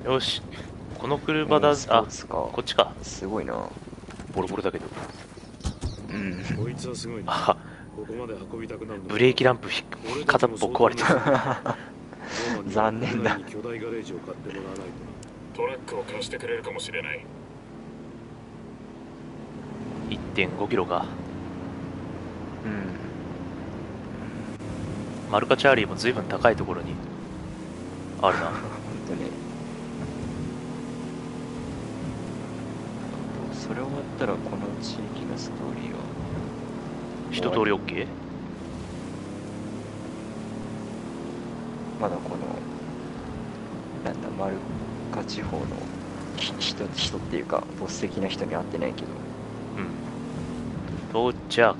よし、この車だ。あ、こっちか。 すごいな。 ボロボロだけど。 こいつはすごいな。 あ、 ここまで運びたくなるのか。 ブレーキランプ片っぽ壊れてる。 残念だ。 巨大ガレージを買ってもらわないと。 トラックを貸してくれるかもしれない。 1.5 キロか。マルカチャーリーも随分高いところにあるな。 本当ね。それ終わったらこの地域のストーリーは一通り OK？ まだこのなんだマルカ地方の人っていうかボス的な人に会ってないけど。 到着。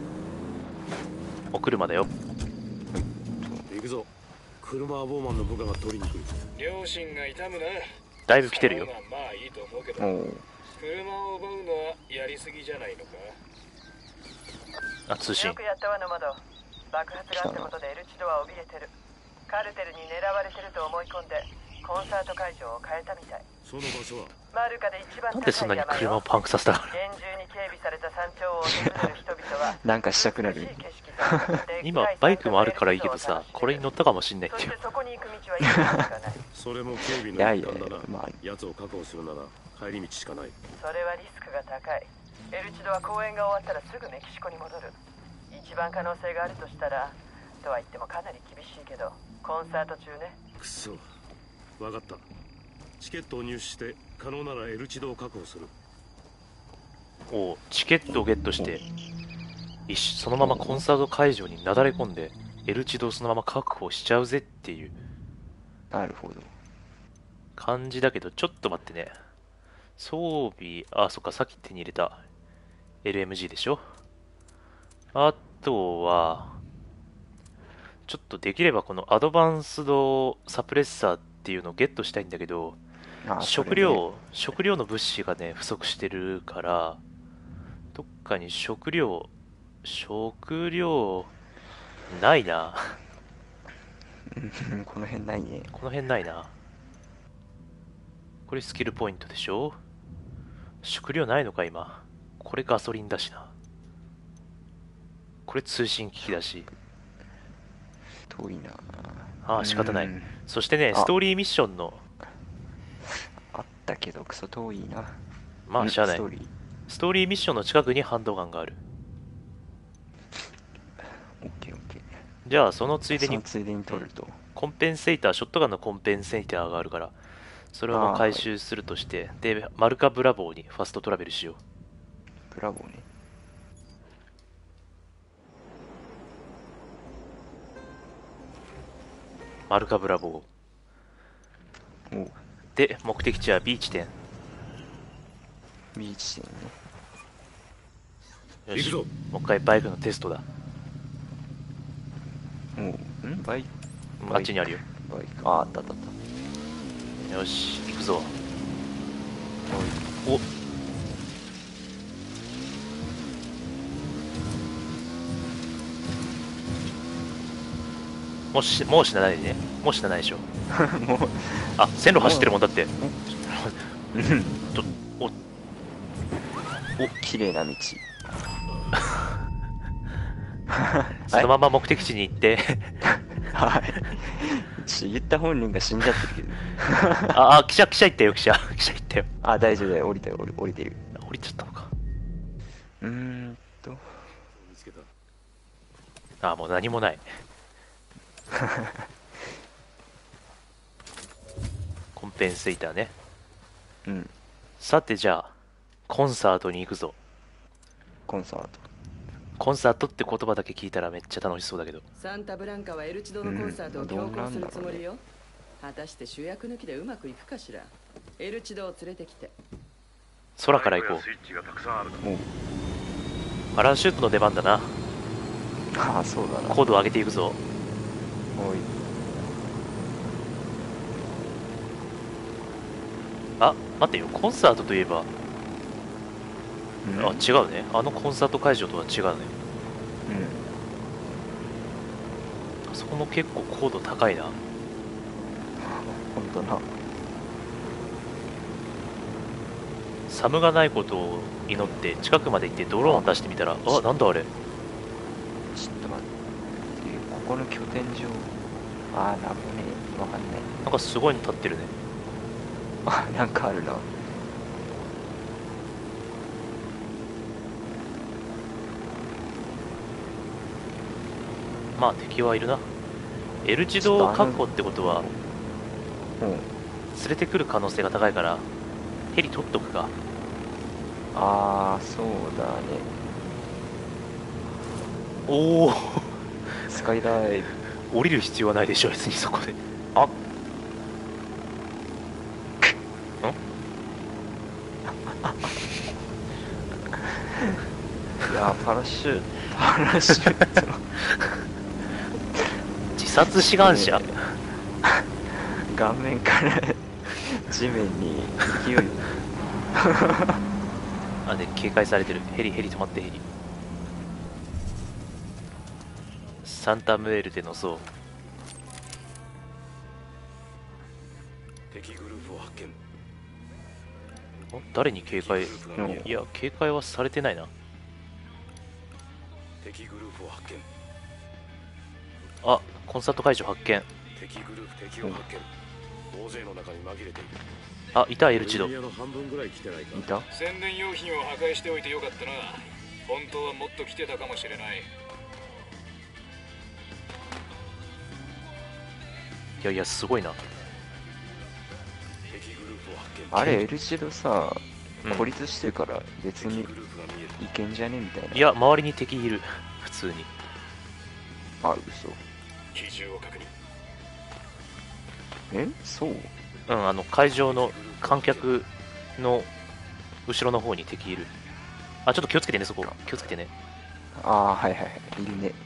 お車だよ。 行くぞ。車はボーマンの部下が取りに来る。 両親が痛むな。 だいぶ来てるよ。 まあいいと思うけど、車を奪うのはやりすぎじゃないのか。 あ、通信。 よくやったわノマド。爆発があったことでエルチドは怯えてる。カルテルに狙われてると思い込んでコンサート会場を変えたみたい。 その場所はマルカで一番なんでそんなに車をパンクさせたの？ 厳重に警備された山頂を訪れる人々はなんかしたくなる。 今バイクもあるからいいけどさ、これに乗ったかもしんないっていう。 そこに行く道はいくつしかない。 それも警備の一環だな。奴を確保するなら帰り道しかない。 それはリスクが高い。エルチドは公演が終わったらすぐメキシコに戻る。一番可能性があるとしたらとは言ってもかなり厳しいけどコンサート中ね。 くそ、分かった。チケットを入手して可能ならエルチドを確保する。 おう、チケットをゲットしてそのままコンサート会場になだれ込んでエルチドをそのまま確保しちゃうぜっていうなるほど感じだけど、ちょっと待ってね。装備、あ、そっか、さっき手に入れた LMG でしょ。あとはちょっとできればこのアドバンスドサプレッサーっていうのをゲットしたいんだけど、食料の物資がね不足してるから、どっかに食料ないな。 この辺ないね。 この辺ないな。これスキルポイントでしょ。食料ないのか今。これガソリンだしな。これ通信機器だし。 遠いな。 ああ、仕方ない。そしてね、ストーリーミッションのあったけどクソ遠いな。 まあしゃあない。ストーリーミッションの近くにハンドガンがある。 オッケーオッケー。 じゃあそのついでに取るとコンペンセーター、ショットガンのコンペンセーターがあるから、それを回収するとして、でマルカブラボーにファストトラベルしよう。 ブラボーね。 マルカブラボーで、目的地は B 地点。 B 地点ね。よし、もう一回バイクのテストだ。 バイクあっちにあるよ。 バイク、あったあったあった。 よし、行くぞ。お、もう死なないでね。もう死なないでしょ。 もうあ、線路走ってるもんだって。 お、綺麗な道。 そのまま目的地に行ってはい。言った本人が死んじゃってるけど。 あ、汽車行ったよ、汽車行ったよ。 あ、大丈夫だよ、降りたよ、降りてる。 降りちゃったのか。 見つけた。 あ、もう何もない。コンペンセーターね。さてじゃあコンサートに行くぞ。コンサートって言葉だけ聞いたらめっちゃ楽しそうだけど。 サンタブランカはエルチドのコンサートを強行するつもりよ。果たして主役抜きでうまくいくかしら。エルチドを連れてきて。 空から行こう。パラシュートの出番だな。 ああ、そうだな。 高度を上げていくぞ。あ、待ってよ、コンサートといえば、あ、違うね。あのコンサート会場とは違うね。あそこも結構高度高いな。 ほんとな。 サムがないことを祈って近くまで行ってドローンを出してみたら、あ、なんだあれ。 ちょっと待って、ここの拠点上。あー、なんもねえ、わかんない。 なんかすごいの立ってるね。 あ、なんかあるな。 まあ敵はいるな。エルチド確保ってことはうん。 連れてくる可能性が高いからヘリ取っとくか。 あー、そうだね。 おおスカイダイブ。 降りる必要はないでしょ別にそこで。 あっ。いやー、パラシュートの自殺志願者。 顔面から地面に勢いあ、で警戒されてる。ヘリ止まって。ヘリサンタムエルでのそう。 敵グループを発見。 誰に警戒。 敵グループが見えるいや警戒はされてないな。 敵グループを発見。 あ、コンサート会場発見。 敵グループ敵を発見。大勢の中に紛れている。 あ、いたエルチド。 エリアの半分ぐらい来てないか。 いた。 宣伝用品を破壊しておいてよかったな。本当はもっと来てたかもしれない。 いやいやすごいな。 敵グループを発見。 あれエルチドさ、 うん孤立してるから別に敵グループが見える。 いけんじゃねみたいな。 いや周りに敵いる普通に。 あ、嘘。 機銃を確認。 え、そう。 うん、会場の観客の後ろの方に敵いる。あ、ちょっと気をつけてね、そこ。気をつけてね。 ああ、はいはいはい、いるね。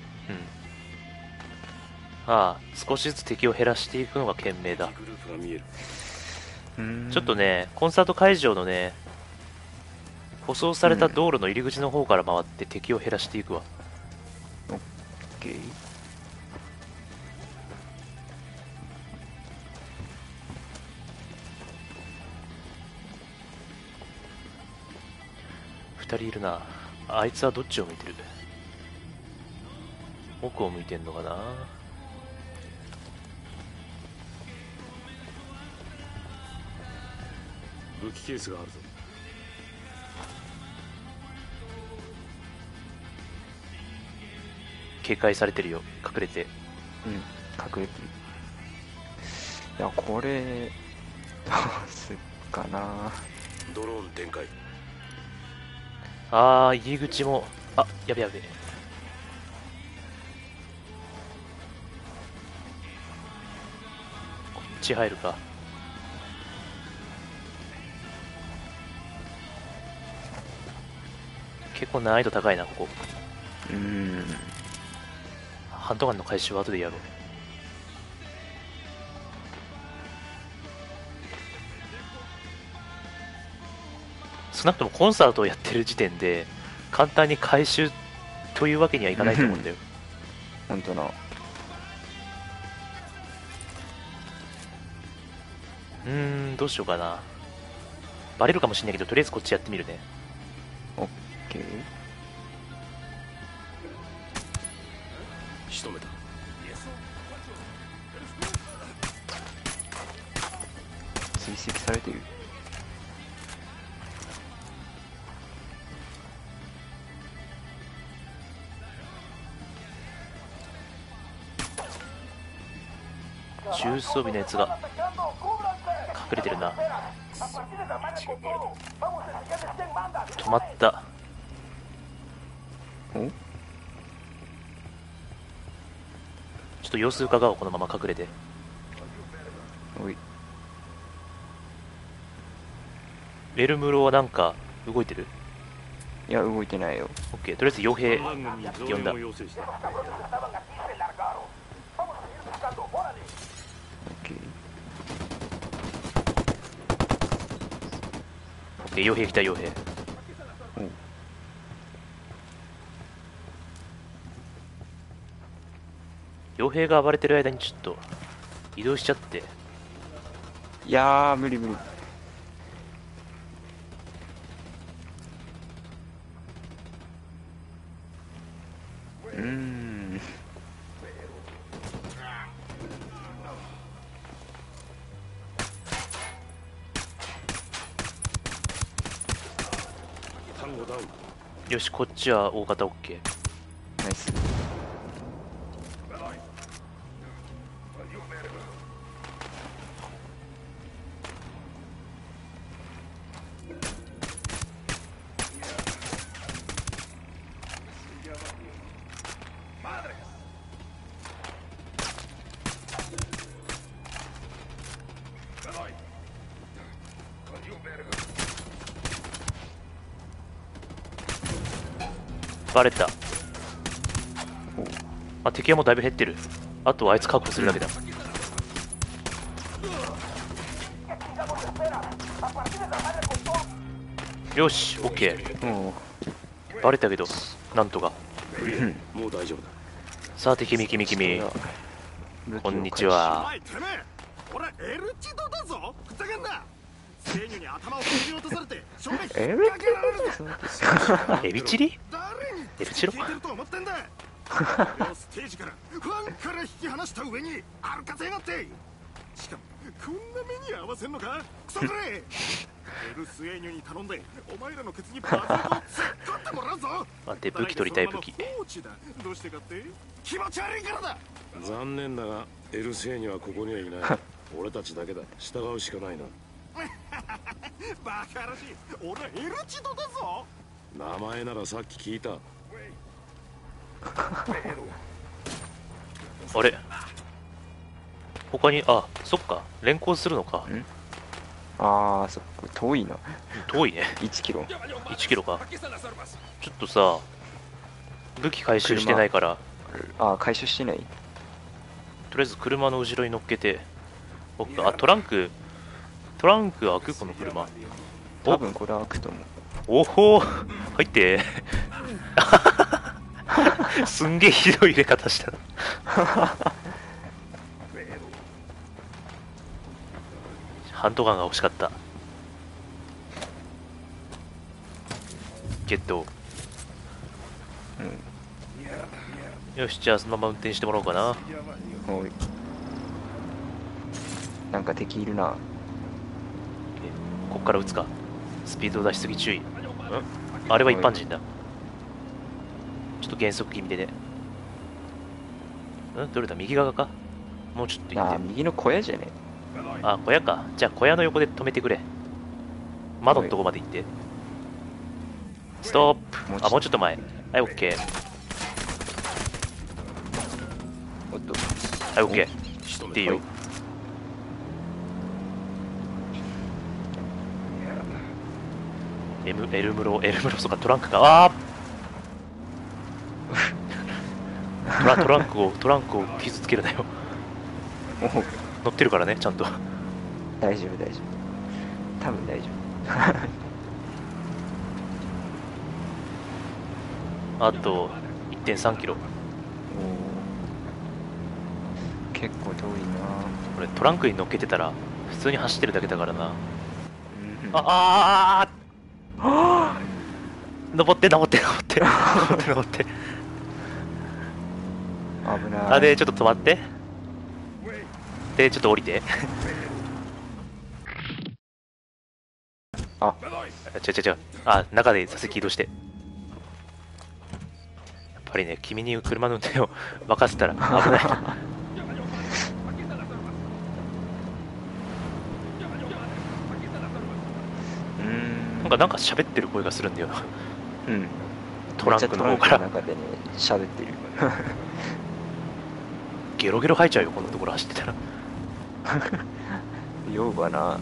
うん。ああ、少しずつ敵を減らしていくのが賢明だ敵。グループが見える。 ちょっとね、コンサート会場のね、舗装された道路の入り口の方から回って敵を減らしていくわ。 オッケー。 二人いるな。あいつはどっちを向いてる？奥を向いてんのかな。 武器ケースがあるぞ。 警戒されてるよ。隠れて。 うん、隠れてる。いや、これ、どうすっかな。 ドローン展開。 あー、入り口も、あ、やべやべ。こっち入るか。結構難易度高いな、ここ。ハンドガンの回収は後でやろう。少なくともコンサートをやってる時点で簡単に回収というわけにはいかないと思うんだよ。 ほんとな。 どうしようかな。バレるかもしんないけど、とりあえずこっちやってみるね。 オッケー。 仕留めた。 追跡されてる。 重装備のやつが隠れてるな。止まった。 お、 ちょっと様子伺おう、このまま隠れて。 おい。 エルムロはなんか動いてる？ いや、動いてないよ。 オッケー、とりあえず傭兵反乱軍に増呼んだ。 援を要請した。 オッケー。 オッケー、傭兵来た、傭兵。傭兵が暴れてる間にちょっと移動しちゃって。 いやー、無理無理。 ん。 単語ダウン。 よし、こっちは大型 OK。 ナイス。 バレた。あ、敵はもうだいぶ減ってる。あとはあいつ確保するだけだ。よし、オッケー。 もうバレたけど、なんとか。 もう大丈夫だ。 さあ、敵みきみきみ。こんにちは。 お前てめえ、俺エルチドだぞ。ふざけんな。制御に頭を切り落とされて正面引っ掛けられるぞ。 エビチリ誰にエルチロ聞いてると思ってんだ。両ステージからファンから引き離した上に歩かせやがって。しかもこんな目に合わせんのかクソくれ。エルスエーニョに頼んでお前らのケツにバズーカを突っ込んでもらうぞ。 待って、武器取りたい武器。 放置だ。どうしてかって気持ち悪いからだ。残念だがエルスエーニョはここにはいない。俺たちだけだ。従うしかないな。バカらしい。俺はエルチドだぞ。名前ならさっき聞いた。 あれ他に、あ、そっか。連行するのか。 ああ、そっか、遠いな。 遠いね。 1キロ。 1キロか。ちょっとさ、武器回収してないから、 ああ、回収してない。 とりあえず車の後ろに乗っけて、僕、あ、トランク開くこの車。 多分これ開くと思う。 おほー入ってすんげえひどい入れ方したなハンドガンが欲しかった。ゲット。よし、じゃあそのまま運転してもらおうかな。 おい。なんか敵いるな。 こっから撃つか。スピード出しすぎ注意。あれは一般人だ。ちょっと減速気味でね。どれだ、右側か。もうちょっと行って。 ああ、右の小屋じゃね。 あ、小屋か。じゃあ小屋の横で止めてくれ。窓のとこまで行って。ストップ。あ、もうちょっと前。はい、オッケー。 おっと。 はい、オッケー。行っていいよ。エルムロ、そうか、トランクか。ああトランクを傷つけるなよ。 お乗ってるからね、ちゃんと。 大丈夫、大丈夫。多分大丈あと1.3キロ。 夫。結構遠いな。 これトランクに乗っけてたら普通に走ってるだけだからな。登って危ない。 あ、でちょっと止まって、でちょっと降りてあ、 違う、あ、中で座席移動して。やっぱりね、君に車の運転を任せたら危ないなんか喋ってる声がするんだよな。トランクの方からめっちゃトランクの中でね、喋ってる。 ゲロゲロ吐いちゃうよ、こんなところ走ってたら。 酔うわな。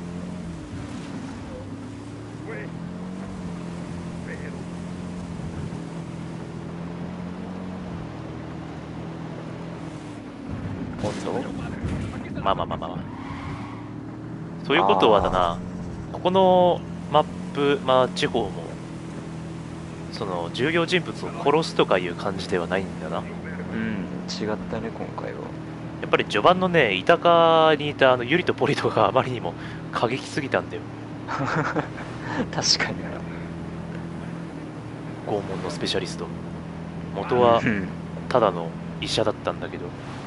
おっと。 まあ。そういうことはだな、ここのマップ、地方も、その重要人物を殺すとかいう感じではないんだな。 違ったね、今回は。 やっぱり序盤のね、イタカにいたユリとポリトがあまりにも過激すぎたんだよ。 確かに。 拷問のスペシャリスト。 元はうんただの医者だったんだけど、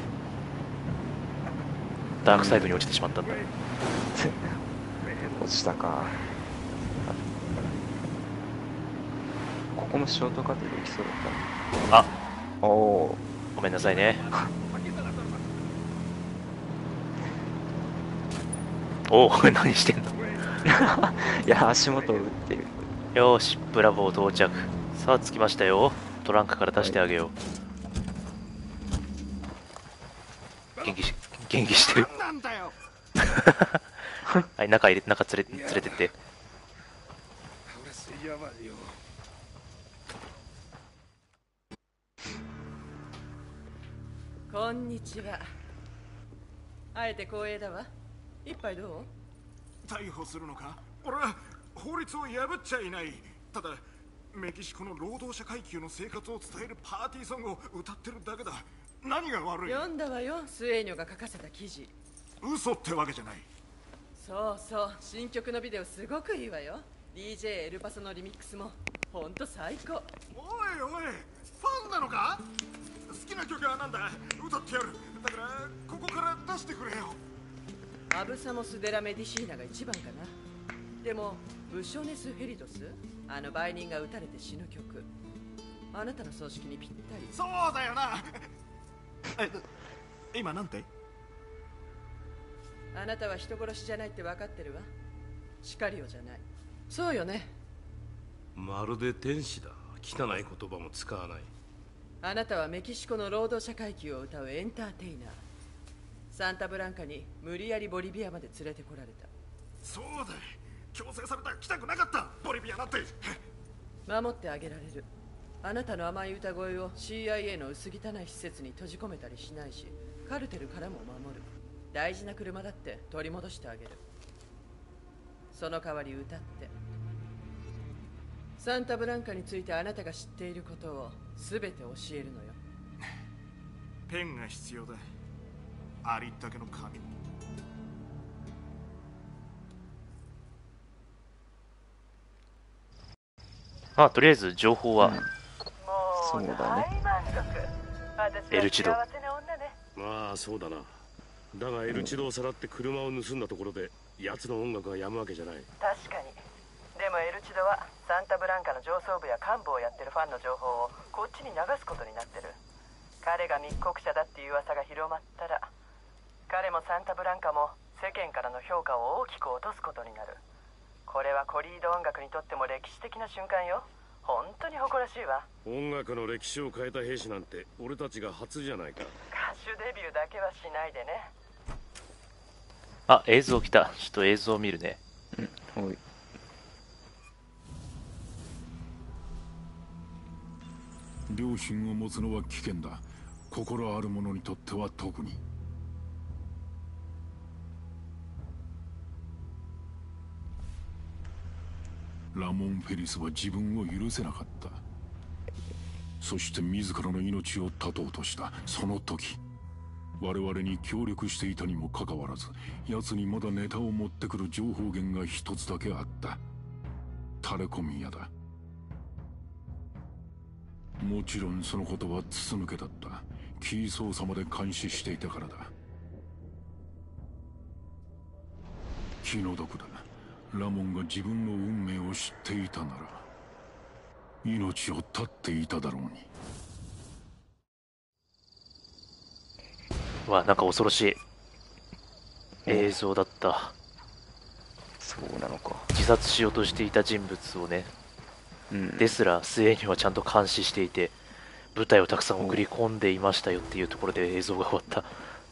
ダークサイドに落ちてしまったんだ。 落ちたか。ここもショートカットできそうだっあ、 た。おおごめんなさいね。おお、何してんの。 いや足元を打ってる。 よーし、ブラボー到着。さあ着きましたよ。トランクから出してあげよう。元気してる。 なんだよ。 はい、中連れてって。 こんにちは。あえて光栄だわ。一杯どう？ 逮捕するのか。俺は法律を破っちゃいない。ただメキシコの労働者階級の生活を伝えるパーティーソングを歌ってるだけだ。何が悪い？ 読んだわよ、スエーニョが書かせた記事。 嘘ってわけじゃない。 そうそう、新曲のビデオすごくいいわよ。 DJ エルパソのリミックスもほんと最高。 おいおい、ファンなのか？好きな曲はなんだ？歌ってやる。だからここから出してくれよ。 アブサモス・デラ・メディシーナが一番かな。でもブショネス・ヘリドス、あの売人が撃たれて死ぬ曲、あなたの葬式にぴったり。 そうだよな。今なんて？ あなたは人殺しじゃないって分かってるわ。シカリオじゃない。そうよね。 まるで天使だ。汚い言葉も使わない。 あなたはメキシコの労働者階級を歌うエンターテイナー。サンタブランカに無理やりボリビアまで連れてこられた。 そうだ、強制された。来たくなかった。ボリビアなんて。 守ってあげられる。あなたの甘い歌声を CIA の薄汚い施設に閉じ込めたりしないし、カルテルからも守る。大事な車だって取り戻してあげる。その代わり歌って。サンタブランカについてあなたが知っていることを全て教えるのよ。 ペンが必要だ。ありったけの紙。 あ、とりあえず情報は、 そうだね。 エルチド。 まあそうだな。だがエルチドをさらって車を盗んだところで奴の音楽が止むわけじゃない。 確かに。でもエルチドはサンタブランカの上層部や幹部をやってるファンの情報をこっちに流すことになってる。彼が密告者だっていう噂が広まったら、彼もサンタブランカも世間からの評価を大きく落とすことになる。これはコリード音楽にとっても歴史的な瞬間よ。本当に誇らしいわ。 音楽の歴史を変えた兵士なんて俺たちが初じゃないか。 歌手デビューだけはしないでね。 あ、映像来た。ちょっと映像を見るね。 おい。 良心を持つのは危険だ。心ある者にとっては特に。ラモン・フェリスは自分を許せなかった。そして自らの命を絶とうとした。その時、我々に協力していたにもかかわらず、奴にまだネタを持ってくる情報源が一つだけあった。タレコミ屋だ。もちろんそのことは筒抜けだった。キー操作まで監視していたからだ。気の毒だ。ラモンが自分の運命を知っていたなら命を絶っていただろうに。 わ、なんか恐ろしい映像だった。 そうなのか。 自殺しようとしていた人物をね、ですらスエーニョはちゃんと監視していて、部隊をたくさん送り込んでいましたよっていうところで映像が終わった。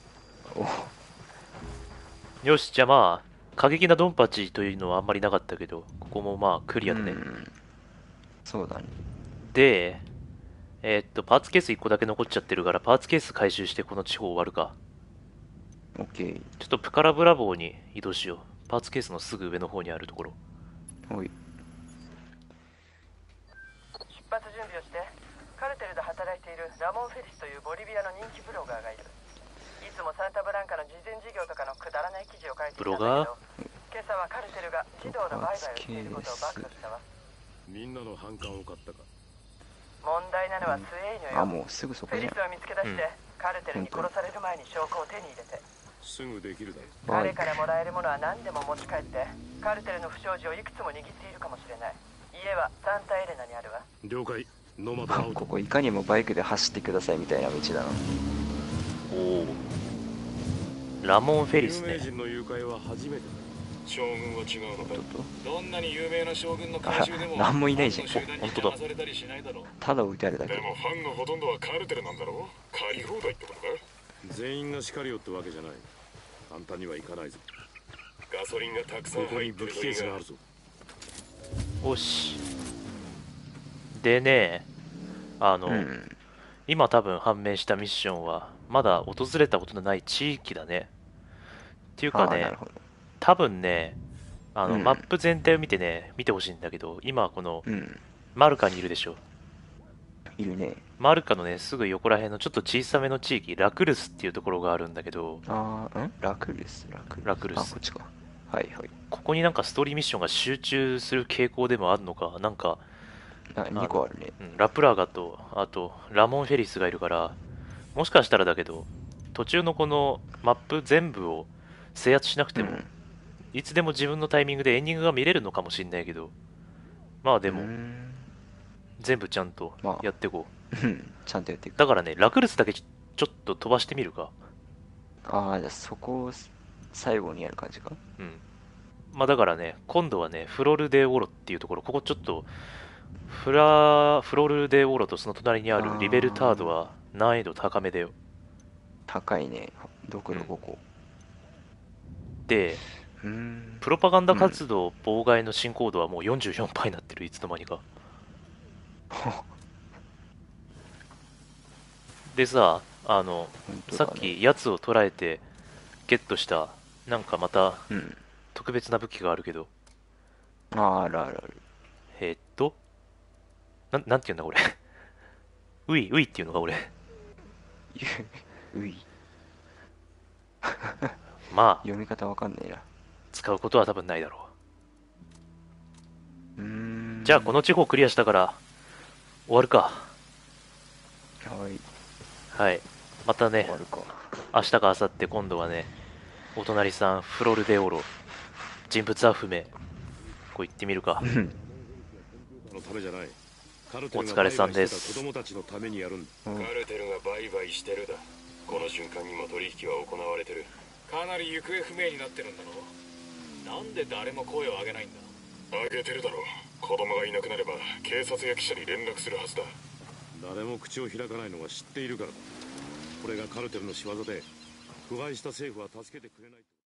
よし、じゃあまあ過激なドンパチというのはあんまりなかったけど、ここもまあクリアだね。 そうだね。 で、パーツケース1個だけ残っちゃってるから、パーツケース回収してこの地方終わるか。 オッケー。 ちょっとプカラブラボーに移動しよう。パーツケースのすぐ上の方にあるところ。 おい。 出発準備をして。カルテルで働いているラモン・フェリスというボリビアの人気ブロガーがいる。いつもサンタブランカの事前事業とかのくだらない記事を書いていたんだけど、今朝はカルテルが児童の売買をしていることを暴露したわ。 みんなの反感を買ったか。 問題なのはスエイニョよ。 あ、もうすぐそこじゃん。 フェリスを見つけ出して、カルテルに殺される前に証拠を手に入れて、 すぐできるだろ。 バイク。 彼からもらえるものは何でも持ち帰って、カルテルの不祥事をいくつも握っているかもしれない。家はサンタエレナにあるわ。 了解。ノマドアウト。 ここいかにもバイクで走ってくださいみたいな道だな。 おお。ラモン・フェリス有名ね。 人の誘拐は初めてだ。将軍は違うのか。 ちょっとどんなに有名な将軍の慣習でもなんもいないじゃん。 ファンの集団に邪魔されたりしないだろう。 ただ置いてあるだけで。もファンのほとんどはカルテルなんだろう。借り放題ってことか。 全員がしかりよってわけじゃない。簡単にはいかないぞ。 ガソリンがたくさんここ入ってに武器ケーるのにがスがあるぞ。 よし。でね、 うん。 今多分判明したミッションは、まだ訪れたことのない地域だね。っていうかねあーなる、ほど。 多分ね、 うんマップ全体を見てね、見てほしいんだけど、今このうん。 マルカにいるでしょ。 いるね。 マルカのね、すぐ横ら辺のちょっと小さめの地域、ラクルスっていうところがあるんだけど、 ラクルス。 ラクルスあ、こっちか。はいはい。 ここになんかストーリーミッションが集中する傾向でもあるのか、なんか、 2個あるね。 ラプラーガと、あと、ラモン・フェリスがいるから、もしかしたらだけど、途中のこのマップ全部を制圧しなくても、 うんいつでも自分のタイミングでエンディングが見れるのかもしんないけど、まあでも、全部ちゃんとやっていこう。 ちゃんとやっていく。 だからね、ラクルスだけちょっと飛ばしてみるか。 ああ、じゃあそこを最後にやる感じか。 うん。まあだからね、今度はね、フロルデオロっていうところ、ここちょっと、フロルデオロとその隣にあるリベルタードは難易度高めだよ。 高いね。どこどここ。 で、プロパガンダ活動妨害の進行度はもう44%になってる、いつの間にか。でさ、さっきやつを捕らえてゲットした、なんかまた特別な武器があるけど、 あるあるある。 なんて言うんだこれ。ウイっていうのが俺。 うい。 まあ、 読み方わかんねえな。 使うことは多分ないだろう。じゃあこの地方クリアしたから終わるか。 はい。 はい。またね終、わるか。 明日か明後日今度はね、お隣さんフロルデオロ、人物は不明。こう言ってみるか。 のためじゃない。カルテおルが疲れさんです。 売買してた子供たちのためにやるんだ。 カルテルが売買してるだ。この瞬間にも取引は行われてる。かなり行方不明になってるんだろう。なんで誰も声を上げないんだ。上げてるだろう。子供がいなくなれば警察や記者に連絡するはずだ。 誰も口を開かないのは知っているからだ。これがカルテルの仕業で、腐敗した政府は助けてくれない。